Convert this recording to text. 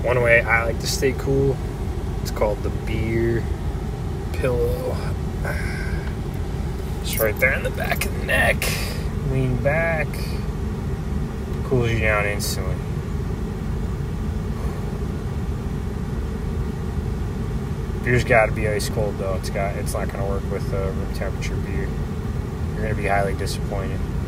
One way I like to stay cool, it's called the beer pillow. It's right there in the back of the neck. Lean back. Cools you down instantly. Beer's got to be ice cold though. It's not going to work with room temperature beer. You're going to be highly disappointed.